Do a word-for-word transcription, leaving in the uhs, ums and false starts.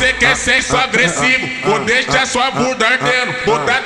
Você quer sexo agressivo, vou deixar sua bunda ardendo. Vou dar